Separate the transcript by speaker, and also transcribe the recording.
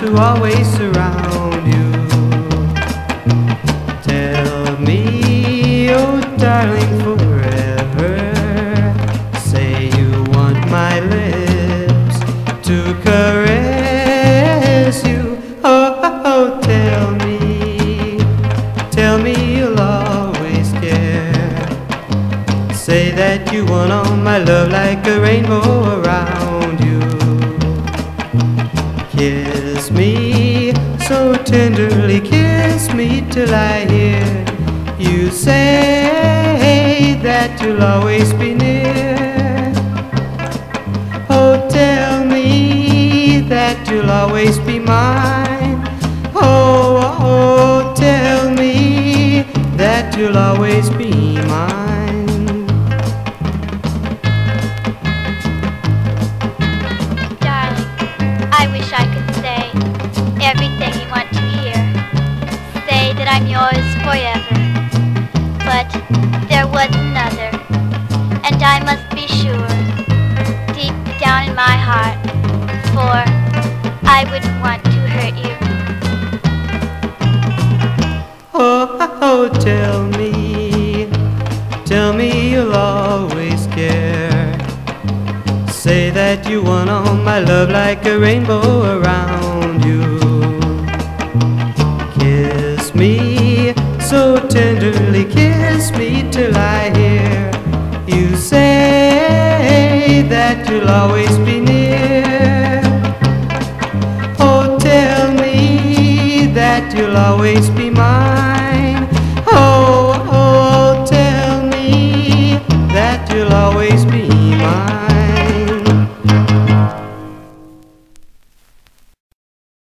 Speaker 1: to always surround you. Tell me, oh darling, forever. Say you want my lips to caress you. Oh, oh, oh, tell me you'll always care. Say that you want all my love like a rainbow around you. Kiss me so tenderly, kiss me till I hear you say that you'll always be near. Oh, tell me that you'll always be mine. Oh, oh, tell me that you'll always be mine.
Speaker 2: Darling, I wish I could say everything you want to hear. Say that I'm yours forever. But there was another, and I must be sure, deep down in my heart, for I wouldn't want to hurt you.
Speaker 1: Oh, oh, tell me you'll always care. Say that you want all my love like a rainbow around you. Kiss me so tenderly, kiss me till I hear you say that you'll always be near. Oh, tell me that you'll always be mine.